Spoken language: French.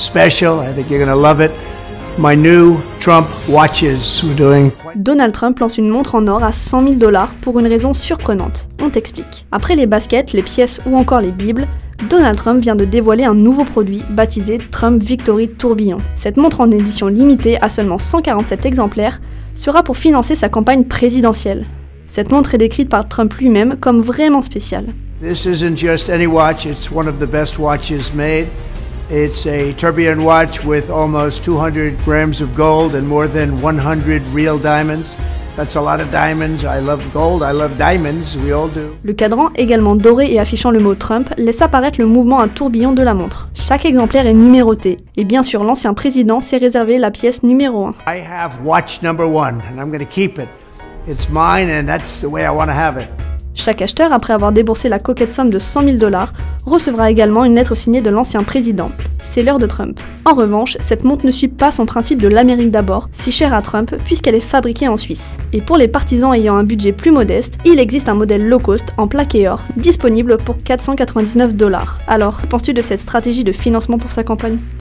special. I think you're going to love it. My new Trump watches we're doing. Donald Trump lance une montre en or à 100 000 $ pour une raison surprenante. On t'explique. Après les baskets, les pièces ou encore les bibles, Donald Trump vient de dévoiler un nouveau produit baptisé Trump Victory Tourbillon. Cette montre en édition limitée à seulement 147 exemplaires sera pour financer sa campagne présidentielle. Cette montre est décrite par Trump lui-même comme vraiment spéciale. This isn't just any watch, it's one of the best watches made. It's a tourbillon watch with almost 200 grams of gold and more than 100 real diamonds. That's a lot of diamonds. I love gold, I love diamonds, we all do. Le cadran, également doré et affichant le mot Trump, laisse apparaître le mouvement à tourbillon de la montre. Chaque exemplaire est numéroté, et bien sûr l'ancien président s'est réservé la pièce numéro 1. I have watch number 1 and I'm going to keep it. It's mine and that's the way I want to have it. Chaque acheteur, après avoir déboursé la coquette somme de 100 000 $, recevra également une lettre signée de l'ancien président. C'est l'heure de Trump. En revanche, cette montre ne suit pas son principe de l'Amérique d'abord, si cher à Trump, puisqu'elle est fabriquée en Suisse. Et pour les partisans ayant un budget plus modeste, il existe un modèle low cost en plaqué or, disponible pour 499 $. Alors, que penses-tu de cette stratégie de financement pour sa campagne ?